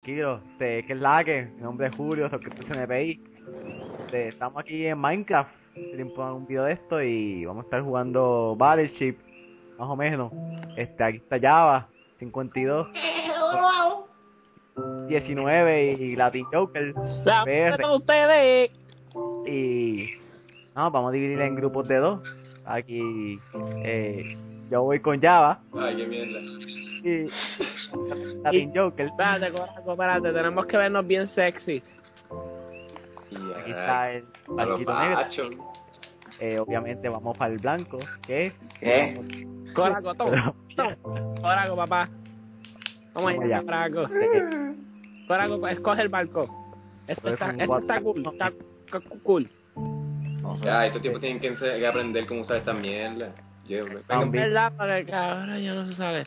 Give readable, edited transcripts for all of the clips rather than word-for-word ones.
Kiro, que es la que, mi nombre es Julio, soy que CNPI. Estamos aquí en Minecraft, tiempo un video de esto y vamos a estar jugando Battleship, más o menos. Aquí está Java, 52, 19 y Latin Joker, PR. con ustedes. Y vamos a dividir en grupos de dos. Aquí yo voy con Java. Ay, qué mierda. Y Latin Joker. Espérate, tenemos que vernos bien sexy. Aquí está el barquito negro. Obviamente vamos para el blanco. ¿Qué? Coraco, toma. Coraco, papá. Vamos allá, Coraco. Coraco, escoge el barco. Este está cool. Está cool. Ya, estos tipos tienen que aprender cómo usar esta mierda. Es verdad, porque ahora ya no se sabe.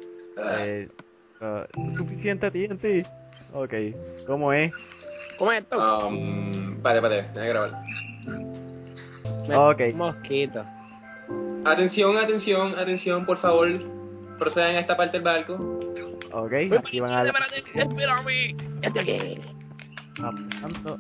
Suficiente TNT. Ok, ¿cómo es? ¿Cómo es esto? Vale, déjame grabar. Ok. Mosquito. Atención, por favor. Procedan a esta parte del barco. Ok, aquí van a... Espérame. Tanto.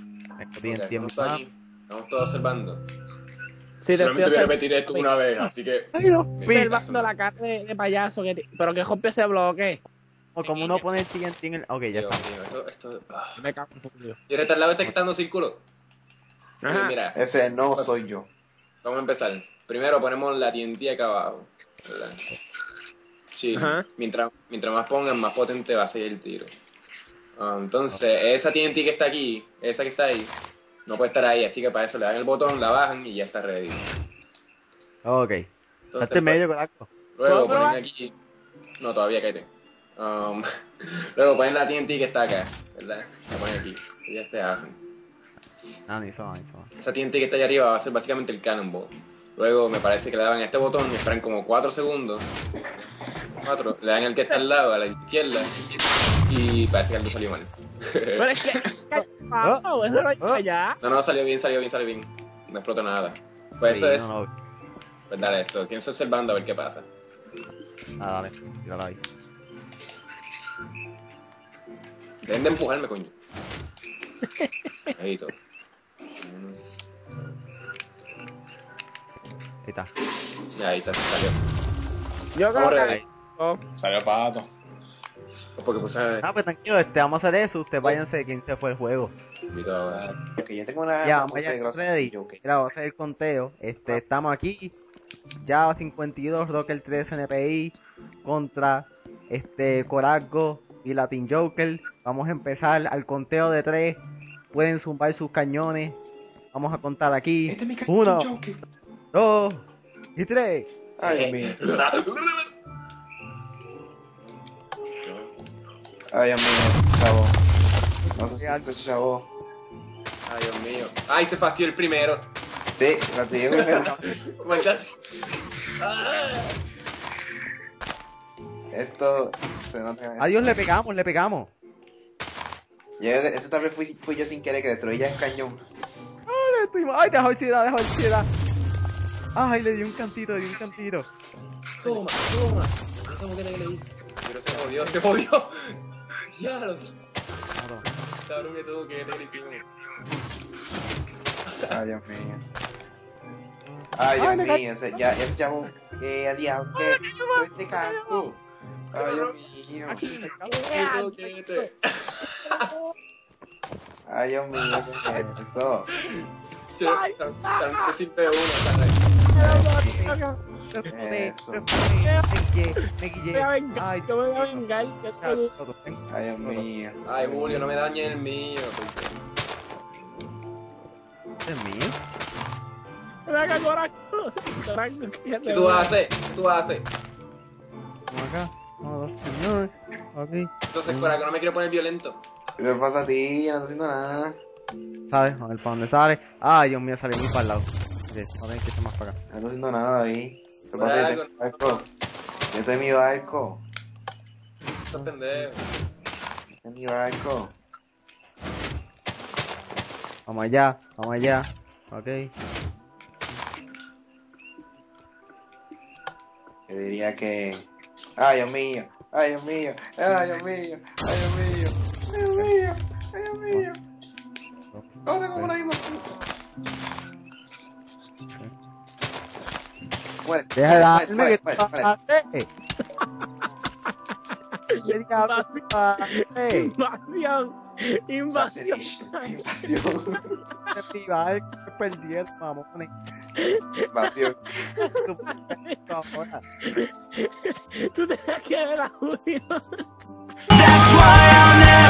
Estamos todos observando. Sí, solamente voy a repetir esto una vez, así que... Observando la cara de payaso, pero que rompe ese bloque. O como uno pone el TNT en el... Ok, ya está. Esto... Me cago en tu Dios. Y ahora al lado está quitando círculo. Ajá. Mira, Ese no soy yo. vamos a empezar. Primero ponemos la TNT acá abajo, ¿verdad? Sí, Ajá. mientras más pongan, más potente va a ser el tiro. Entonces, esa TNT que está aquí, esa que está ahí, no puede estar ahí, así que para eso le dan el botón, la bajan y ya está ready. Ok. Entonces, Este medio con algo. luego ¿Puedo ponen probar? aquí... No, todavía cállate. Luego ponen la TNT que está acá, ¿verdad? La ponen aquí, y ya se hacen. Ni eso. Esa TNT que está allá arriba va a ser básicamente el cannonball. Luego me parece que le daban a este botón y esperan como 4 segundos. 4, le dan al que está al lado, a la izquierda, y parece que algo salió mal. Pero es que... eso lo hice ya. No, salió bien. No explotó nada. Pues eso es... No. Pues dale esto, quédense observando a ver qué pasa. Dale, tíralo ahí. Dejen de empujarme, coño. Ahí todo. Ahí está. Ya, ahí está, salió. Yo creo Corre. que... Salió pato. Porque pues... Pues tranquilo, vamos a hacer eso. Ustedes váyanse de quién se fue el juego. Que yo tengo una... Ya, vamos ya ready. Mira, vamos a hacer el conteo. Estamos aquí. Java 52, Rocker 3 NPI contra Corazgo y Latin Joker. Vamos a empezar al conteo de 3. Pueden zumbar sus cañones. Vamos a contar aquí. 1, 2 y 3. Ay, Dios mío. Ay, Dios mío, chavo. No sé si algo, chavo. Ay, Dios mío. Ay, se fastidió el primero. Sí, la tengo primero. Oh my God. Esto se nota. Adiós, le pegamos. Eso tal vez fui yo sin querer que destruí ya el cañón. Ay, dejó ansiedad. Ay, le di un cantito. Toma. ¿Cómo que le di? Pero se jodió. Ya lo... Cabrón que todo que le hicimos. Ay, Dios mío. Ay, Dios mío, ya chavo. Adiós, que este campo. Ay, Dios mío. Ay, Dios mío, ¿qué es esto? Tan simple uno, Me guillé. Yo me voy a vengar. Ay, Dios mío. Ay, Julio, no me dañes el mío. ¿Este es mío? Venga, Coraco. ¿Qué tú haces? Vamos acá. Vamos, señor. Ok. Entonces, para que no me quiero poner violento. ¿Qué me pasa a ti? Yo no estoy haciendo nada. ¿Sabes? A ver para dónde sale. Ay, Dios mío, sale muy para el lado. Ok, vamos a tener que irse más para acá. No estoy haciendo nada ahí. ¿Qué Pues pasa? algo, Yo tengo mi barco. Yo tengo mi barco. Estás pendejo. Yo tengo mi barco. Vamos allá. Ok. Yo diría que... Ay, Dios mío. Ay, Dios mío. Ay, Dios mío. Ay, Dios mío. Dios mío, Dios mío. Corre como la misma puta. Muere. Deja de darme que Muere. te pasé. ¿Qué diablos pasé? Invasión. Invasión. Invasión. Te privar que perdieron, mamones. Invasión. Ahora. Tú tenías que ver a Julio. That's why I'll never